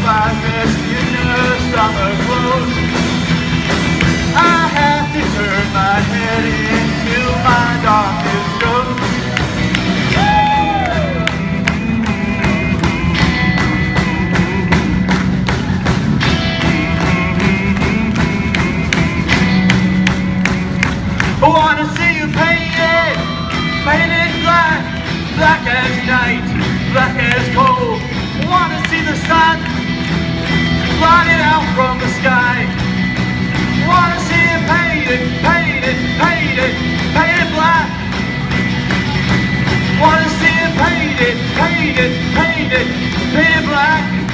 blackness in the summer clothes. I have to turn my head into my darkest ghost. I wanna see you painted, painted black, black as night, black as coal. I wanna see the sun blotted out from the sky. I wanna see it painted, painted, painted, painted black. I wanna see it painted, painted, painted, painted black.